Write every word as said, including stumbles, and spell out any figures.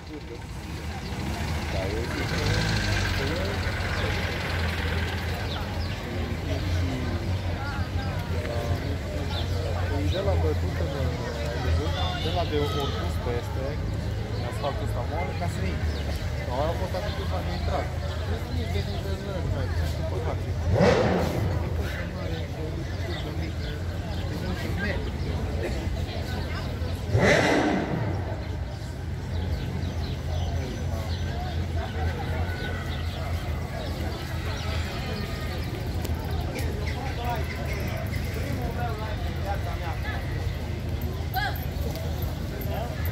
Da, eu zic că e de la bătut în, ai văzut, de la de orpus peste, în asfaltul ăsta moale, ca să intre. Sau a fost atât de intrat. Nu e nici de nici de nu mai, nu poți face.